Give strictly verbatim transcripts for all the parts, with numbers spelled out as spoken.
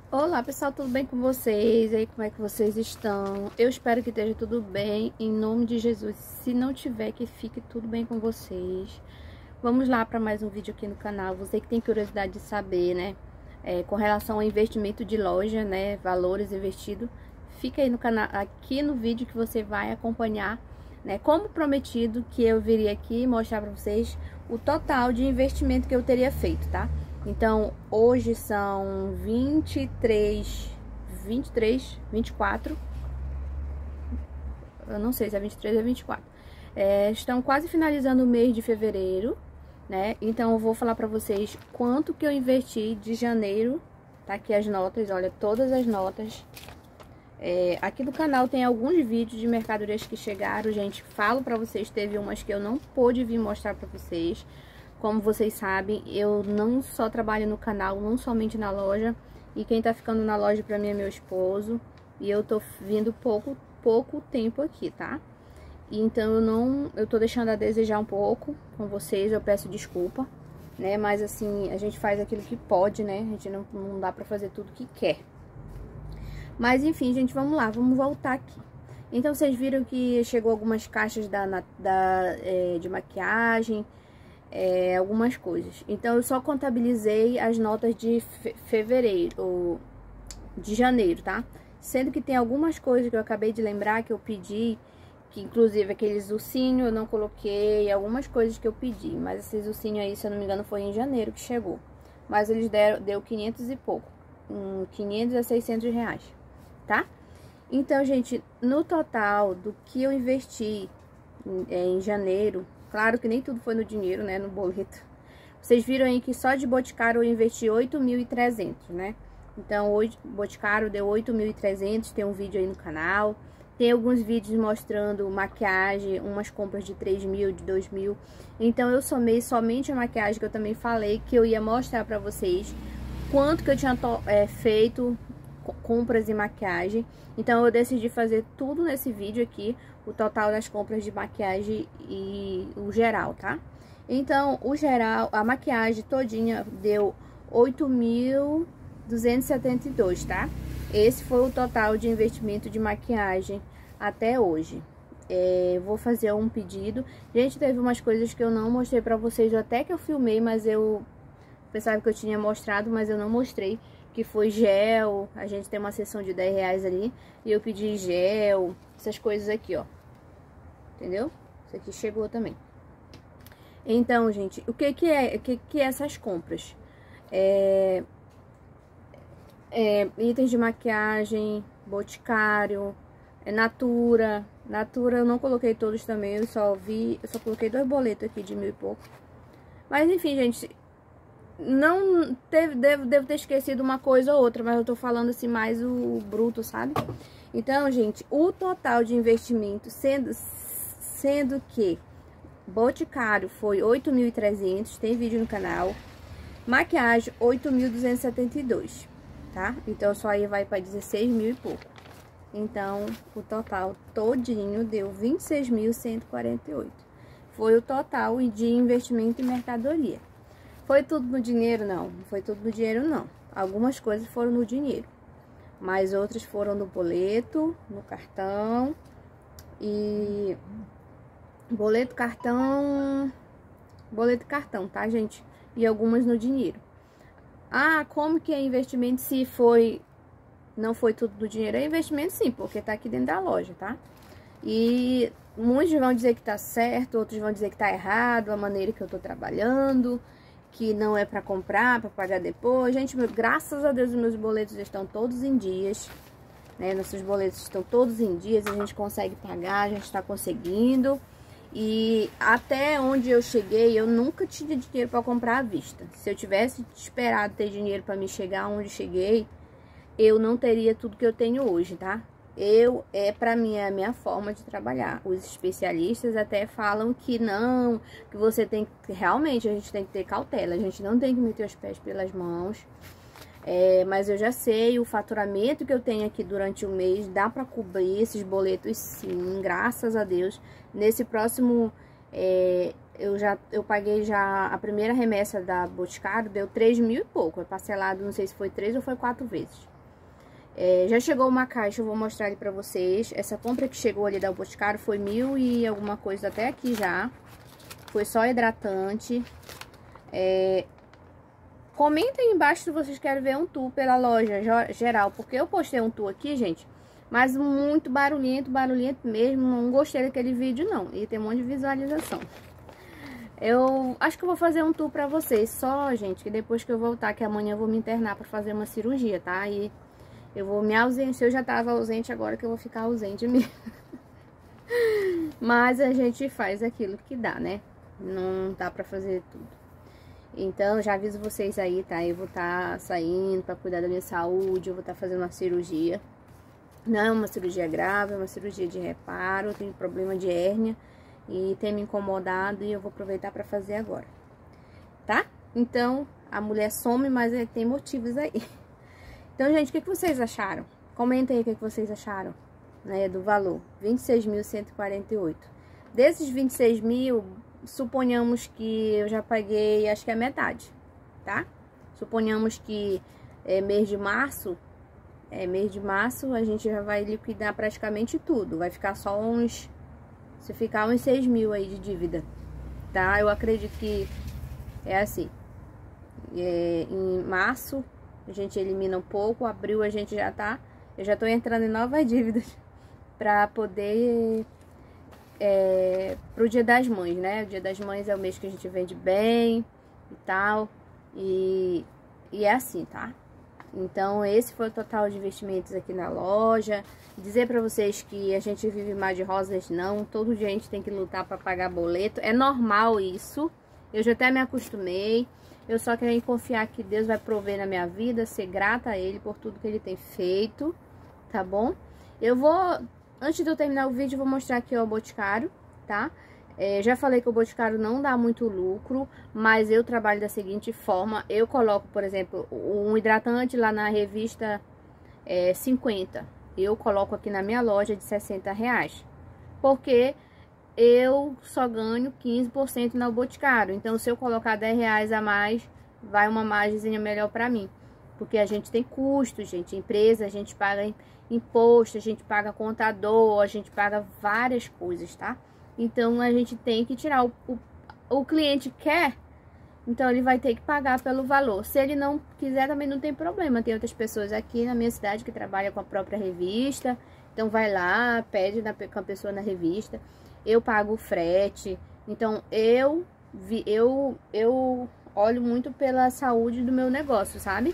Olá pessoal, tudo bem com vocês? E aí, como é que vocês estão? Eu espero que esteja tudo bem, em nome de Jesus. Se não tiver, que fique tudo bem com vocês. Vamos lá para mais um vídeo aqui no canal. Você que tem curiosidade de saber, né? É, com relação ao investimento de loja, né? Valores investidos. Fica aí no canal, aqui no vídeo que você vai acompanhar, né? Como prometido, que eu viria aqui mostrar para vocês o total de investimento que eu teria feito, tá? Então, hoje são vinte e três, vinte e três, vinte e quatro, eu não sei se é vinte e três ou vinte e quatro. É, estão quase finalizando o mês de fevereiro, né? Então, eu vou falar pra vocês quanto que eu investi de janeiro. Tá aqui as notas, olha, todas as notas. É, aqui no canal tem alguns vídeos de mercadorias que chegaram, gente. Falo pra vocês, teve umas que eu não pude vir mostrar pra vocês. Como vocês sabem, eu não só trabalho no canal, não somente na loja. E quem tá ficando na loja pra mim é meu esposo. E eu tô vindo pouco, pouco tempo aqui, tá? E então eu não, eu tô deixando a desejar um pouco com vocês, eu peço desculpa, né? Mas assim, a gente faz aquilo que pode, né? A gente não, não dá pra fazer tudo que quer. Mas enfim, gente, vamos lá, vamos voltar aqui. Então vocês viram que chegou algumas caixas da, da, é, de maquiagem. É, algumas coisas. Então, eu só contabilizei as notas de fe fevereiro, ou de janeiro, tá? Sendo que tem algumas coisas que eu acabei de lembrar que eu pedi, que inclusive aqueles ursinhos eu não coloquei, algumas coisas que eu pedi. Mas esses ursinhos aí, se eu não me engano, foi em janeiro que chegou. Mas eles deram, deu quinhentos e pouco, um, quinhentos a seiscentos reais, tá? Então, gente, no total do que eu investi em, em janeiro, claro que nem tudo foi no dinheiro, né, no boleto. Vocês viram aí que só de Boticário eu investi oito mil e trezentos, né? Então, hoje, Boticário deu oito mil e trezentos, tem um vídeo aí no canal. Tem alguns vídeos mostrando maquiagem, umas compras de três mil, de dois mil. Então, eu somei somente a maquiagem, que eu também falei que eu ia mostrar pra vocês quanto que eu tinha é, feito compras e maquiagem. Então, eu decidi fazer tudo nesse vídeo aqui, o total das compras de maquiagem e o geral, tá? Então, o geral, a maquiagem todinha deu oito mil duzentos e setenta e dois, tá? Esse foi o total de investimento de maquiagem até hoje. É, vou fazer um pedido. Gente, teve umas coisas que eu não mostrei pra vocês, até que eu filmei, mas eu pensava que eu tinha mostrado, mas eu não mostrei. Que foi gel, a gente tem uma seção de dez reais ali, e eu pedi gel, essas coisas aqui, ó. Entendeu? Isso aqui chegou também. Então, gente, o que que é, o que que é essas compras? É, é, itens de maquiagem, Boticário, é, Natura. Natura eu não coloquei todos também, eu só vi, eu só coloquei dois boletos aqui de mil e pouco. Mas enfim, gente, não teve, devo, devo ter esquecido uma coisa ou outra, mas eu tô falando assim mais o bruto, sabe? Então, gente, o total de investimento, sendo, sendo que Boticário foi oito mil e trezentos, tem vídeo no canal. Maquiagem, oito mil duzentos e setenta e dois, tá? Então, só aí vai para dezesseis mil e pouco. Então, o total todinho deu vinte e seis mil cento e quarenta e oito. Foi o total de investimento em mercadoria. Foi tudo no dinheiro? Não, não foi tudo no dinheiro, não. Algumas coisas foram no dinheiro, mas outras foram no boleto, no cartão e... Boleto, cartão... Boleto e cartão, tá, gente? E algumas no dinheiro. Ah, como que é investimento se foi... Não foi tudo do dinheiro? É investimento sim, porque tá aqui dentro da loja, tá? E muitos vão dizer que tá certo, outros vão dizer que tá errado, a maneira que eu tô trabalhando, que não é pra comprar, pra pagar depois. Gente, meu, graças a Deus, os meus boletos estão todos em dias, né? Nossos boletos estão todos em dias, a gente consegue pagar, a gente tá conseguindo. E até onde eu cheguei, eu nunca tinha dinheiro pra comprar à vista. Se eu tivesse esperado ter dinheiro pra me chegar onde cheguei, eu não teria tudo que eu tenho hoje, tá? Eu, é pra mim, é a minha forma de trabalhar. Os especialistas até falam que não, que você tem que, realmente, a gente tem que ter cautela. A gente não tem que meter os pés pelas mãos. É, mas eu já sei, o faturamento que eu tenho aqui durante o mês, dá pra cobrir esses boletos sim, graças a Deus. Nesse próximo, é, eu já eu paguei já a primeira remessa da Boticário, deu três mil e pouco. É parcelado, não sei se foi três ou foi quatro vezes. É, já chegou uma caixa, eu vou mostrar ali pra vocês. Essa compra que chegou ali da Boticário foi mil e alguma coisa até aqui já. Foi só hidratante. É, comentem aí embaixo se vocês querem ver um tour pela loja geral. Porque eu postei um tour aqui, gente, mas muito barulhento, barulhento mesmo. Não gostei daquele vídeo, não. E tem um monte de visualização. Eu acho que eu vou fazer um tour pra vocês. Só, gente, que depois que eu voltar, que amanhã eu vou me internar pra fazer uma cirurgia, tá? E eu vou me ausentar. Eu já tava ausente, agora que eu vou ficar ausente mesmo. Mas a gente faz aquilo que dá, né? Não dá pra fazer tudo. Então, já aviso vocês aí, tá? Eu vou estar tá saindo pra cuidar da minha saúde. Eu vou estar tá fazendo uma cirurgia. Não é uma cirurgia grave, é uma cirurgia de reparo. Eu tenho problema de hérnia e tem me incomodado e eu vou aproveitar pra fazer agora, tá? Então, a mulher some, mas tem motivos aí. Então, gente, o que, que vocês acharam? Comentem aí o que, que vocês acharam, né, do valor. vinte e seis mil cento e quarenta e oito. Desses vinte e seis mil, suponhamos que eu já paguei, acho que é metade, tá? Suponhamos que é mês de março, é mês de março, a gente já vai liquidar praticamente tudo. Vai ficar só uns, se ficar uns seis mil aí de dívida, tá? Eu acredito que é assim. É, em março a gente elimina um pouco, abril a gente já tá, eu já tô entrando em novas dívidas pra poder, é, pro Dia das Mães, né? O Dia das Mães é o mês que a gente vende bem e tal, e, e é assim, tá? Então, esse foi o total de investimentos aqui na loja. Dizer pra vocês que a gente vive mais de rosas, não. Todo dia a gente tem que lutar pra pagar boleto. É normal isso. Eu já até me acostumei. Eu só quero confiar que Deus vai prover na minha vida, ser grata a Ele por tudo que Ele tem feito, tá bom? Eu vou, antes de eu terminar o vídeo, eu vou mostrar aqui ó, o Boticário, tá? É, já falei que o Boticário não dá muito lucro, mas eu trabalho da seguinte forma. Eu coloco, por exemplo, um hidratante lá na revista é, cinquenta. Eu coloco aqui na minha loja de sessenta reais. Porque eu só ganho quinze por cento no Boticário. Então, se eu colocar dez reais a mais, vai uma margenzinha melhor pra mim. Porque a gente tem custos, gente. Empresa, a gente paga imposto, a gente paga contador, a gente paga várias coisas, tá? Então, a gente tem que tirar o, o, o cliente quer, então ele vai ter que pagar pelo valor. Se ele não quiser, também não tem problema. Tem outras pessoas aqui na minha cidade que trabalham com a própria revista. Então, vai lá, pede na, com a pessoa na revista. Eu pago o frete. Então, eu, vi, eu, eu olho muito pela saúde do meu negócio, sabe?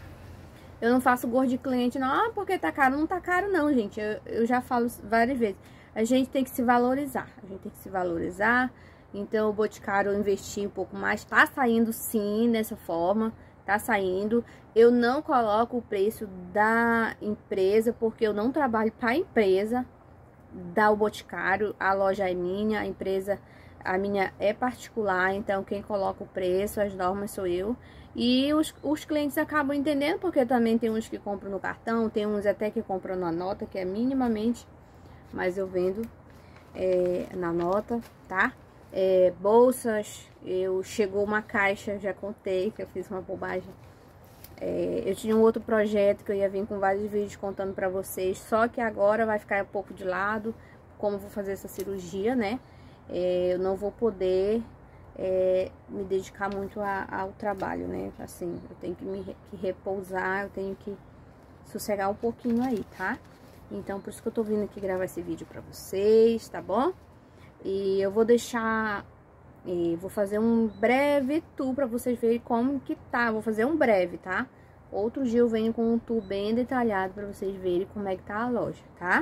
Eu não faço gordo de cliente, não. Ah, porque tá caro. Não tá caro, não, gente. Eu, eu já falo várias vezes. A gente tem que se valorizar, a gente tem que se valorizar. Então, o Boticário eu investi um pouco mais, tá saindo sim dessa forma, tá saindo. Eu não coloco o preço da empresa, porque eu não trabalho para a empresa da o Boticário. A loja é minha, a empresa, a minha é particular, então quem coloca o preço, as normas sou eu. E os, os clientes acabam entendendo, porque também tem uns que compram no cartão, tem uns até que compram na nota, que é minimamente, mas eu vendo é, na nota, tá? É, bolsas, eu chegou uma caixa, já contei que eu fiz uma bobagem. É, eu tinha um outro projeto que eu ia vir com vários vídeos contando pra vocês, só que agora vai ficar um pouco de lado, como eu vou fazer essa cirurgia, né? É, eu não vou poder é, me dedicar muito a, ao trabalho, né? Assim, eu tenho que me que repousar, eu tenho que sossegar um pouquinho aí, tá? Então, por isso que eu tô vindo aqui gravar esse vídeo pra vocês, tá bom? E eu vou deixar, e vou fazer um breve tour pra vocês verem como que tá. Vou fazer um breve, tá? Outro dia eu venho com um tour bem detalhado pra vocês verem como é que tá a loja, tá?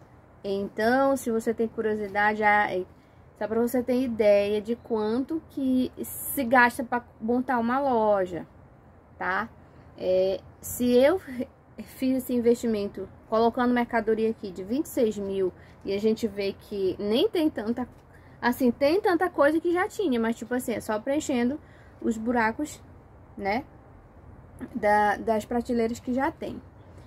Então, se você tem curiosidade, só pra você ter ideia de quanto que se gasta pra montar uma loja, tá? É, se eu fiz esse investimento colocando mercadoria aqui de vinte e seis mil e a gente vê que nem tem tanta, assim, tem tanta coisa que já tinha, mas tipo assim, é só preenchendo os buracos, né, da, das prateleiras que já tem.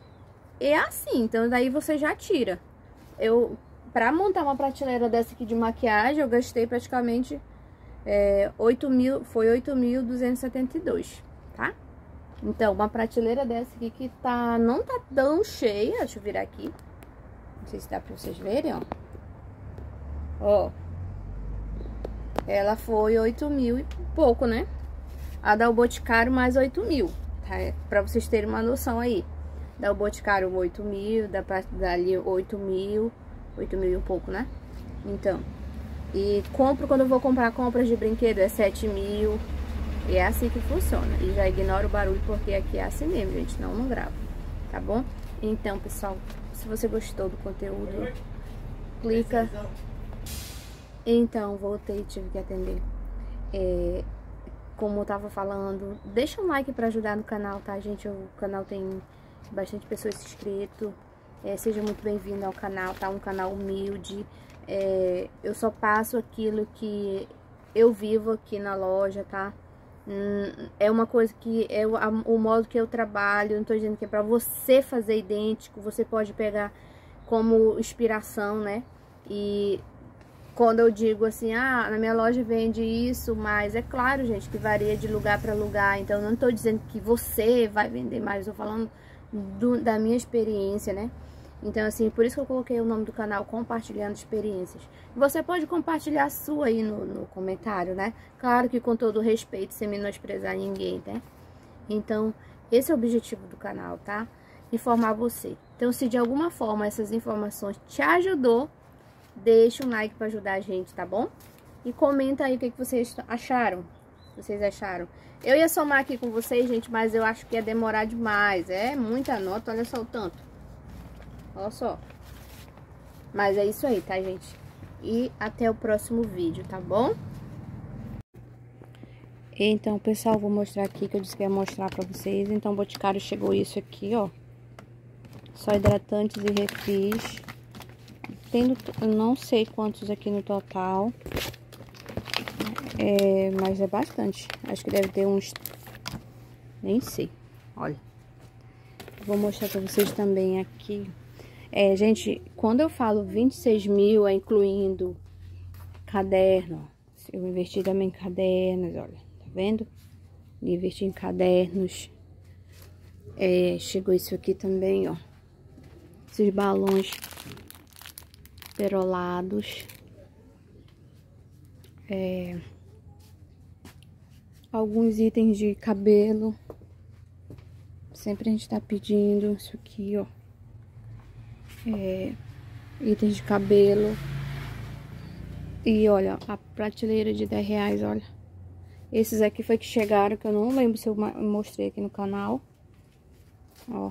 É assim, então daí você já tira. Eu, pra montar uma prateleira dessa aqui de maquiagem, eu gastei praticamente é, oito mil, foi oito mil duzentos e setenta e dois, tá? Então, uma prateleira dessa aqui que tá, não tá tão cheia. Deixa eu virar aqui. Não sei se dá pra vocês verem, ó. Ó. Ela foi oito mil e pouco, né? A da O Boticário mais oito mil, tá? Pra vocês terem uma noção aí. Da O Boticário oito mil, da dali oito mil, oito mil e um pouco, né? Então, e compro, quando eu vou comprar compras de brinquedo, é sete mil. E é assim que funciona. E já ignora o barulho, porque aqui é assim mesmo, gente, não, não gravo, tá bom? Então, pessoal, se você gostou do conteúdo, clica. Então, voltei, tive que atender. É, como eu tava falando, deixa um like pra ajudar no canal, tá, gente? O canal tem bastante pessoas inscritas. É, seja muito bem-vindo ao canal, tá? Um canal humilde. É, eu só passo aquilo que eu vivo aqui na loja, tá? Hum, é uma coisa que é o, a, o modo que eu trabalho. Não tô dizendo que é pra você fazer idêntico. Você pode pegar como inspiração, né? E quando eu digo assim, ah, na minha loja vende isso, mas é claro, gente, que varia de lugar para lugar. Então, não tô dizendo que você vai vender mais, eu tô falando do, da minha experiência, né? Então, assim, por isso que eu coloquei o nome do canal, Compartilhando Experiências. Você pode compartilhar a sua aí no, no comentário, né? Claro que com todo respeito, sem menosprezar ninguém, né? Então, esse é o objetivo do canal, tá? Informar você. Então, se de alguma forma essas informações te ajudou, deixa um like para ajudar a gente, tá bom? E comenta aí o que, que vocês acharam. Vocês acharam? Eu ia somar aqui com vocês, gente, mas eu acho que ia demorar demais. É muita nota, olha só o tanto. Olha só. Mas é isso aí, tá, gente? E até o próximo vídeo, tá bom? Então, pessoal, vou mostrar aqui que eu disse que ia mostrar pra vocês. Então, o Boticário chegou isso aqui, ó. Só hidratantes e refis. Tendo, eu não sei quantos aqui no total, é, mas é bastante. Acho que deve ter uns, nem sei, olha. Vou mostrar pra vocês também aqui. É, gente, quando eu falo vinte e seis mil, é incluindo caderno. Eu investi também em cadernos, olha, tá vendo? Investi em cadernos. É, chegou isso aqui também, ó. Esses balões perolados, é, alguns itens de cabelo, sempre a gente tá pedindo isso aqui, ó, é, itens de cabelo, e olha, a prateleira de dez reais, olha, esses aqui foi que chegaram, que eu não lembro se eu mostrei aqui no canal, ó,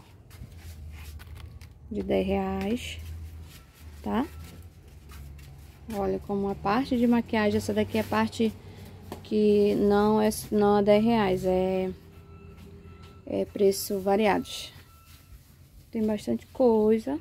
de dez reais, tá? Olha, como a parte de maquiagem, essa daqui é a parte que não é, não é dez reais, é, é preço variados. Tem bastante coisa,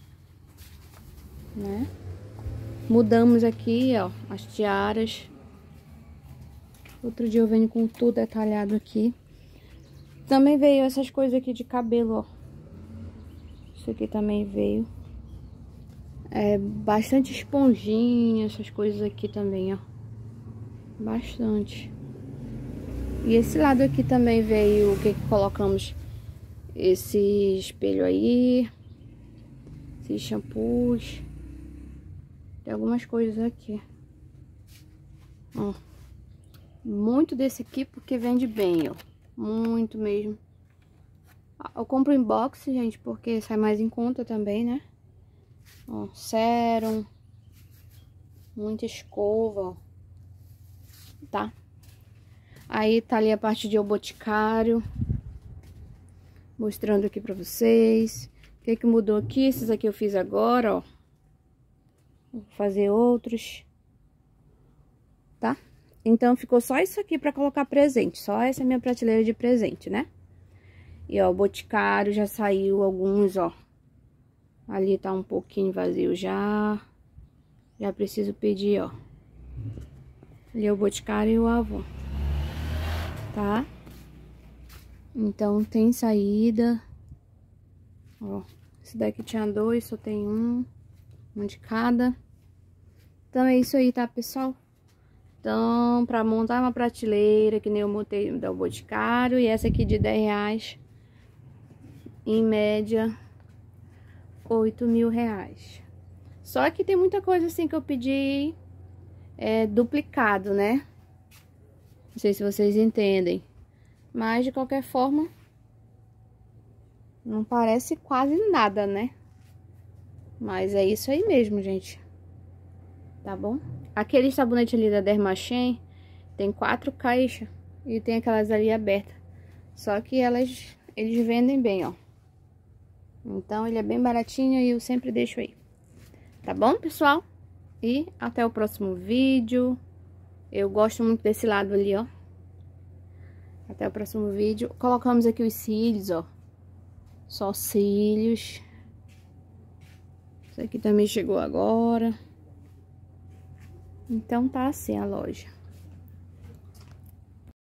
né? Mudamos aqui, ó, as tiaras. Outro dia eu venho com tudo detalhado aqui. Também veio essas coisas aqui de cabelo, ó. Isso aqui também veio. É, bastante esponjinha, essas coisas aqui também, ó. Bastante. E esse lado aqui também veio, o que que colocamos? Esse espelho aí. Esses shampoos. Tem algumas coisas aqui. Ó. Muito desse aqui porque vende bem, ó. Muito mesmo. Eu compro em box, gente, porque sai mais em conta também, né? Ó, sérum, muita escova, ó, tá? Aí tá ali a parte de O Boticário, mostrando aqui pra vocês. O que que mudou aqui? Esses aqui eu fiz agora, ó. Vou fazer outros, tá? Então ficou só isso aqui pra colocar presente, só essa é a minha prateleira de presente, né? E ó, o Boticário já saiu alguns, ó. Ali tá um pouquinho vazio já. Já preciso pedir, ó. Ali é o Boticário e o Avon. Tá? Então, tem saída. Ó. Esse daqui tinha dois, só tem um. Um de cada. Então, é isso aí, tá, pessoal? Então, para montar uma prateleira, que nem eu montei da Boticário, e essa aqui de dez reais, em média, oito mil reais. Só que tem muita coisa assim que eu pedi é, duplicado, né? Não sei se vocês entendem. Mas, de qualquer forma, não parece quase nada, né? Mas é isso aí mesmo, gente. Tá bom? Aquele sabonete ali da Dermachem tem quatro caixas e tem aquelas ali abertas. Só que elas, eles vendem bem, ó. Então, ele é bem baratinho e eu sempre deixo aí. Tá bom, pessoal? E até o próximo vídeo. Eu gosto muito desse lado ali, ó. Até o próximo vídeo. Colocamos aqui os cílios, ó. Só cílios. Isso aqui também chegou agora. Então, tá assim a loja.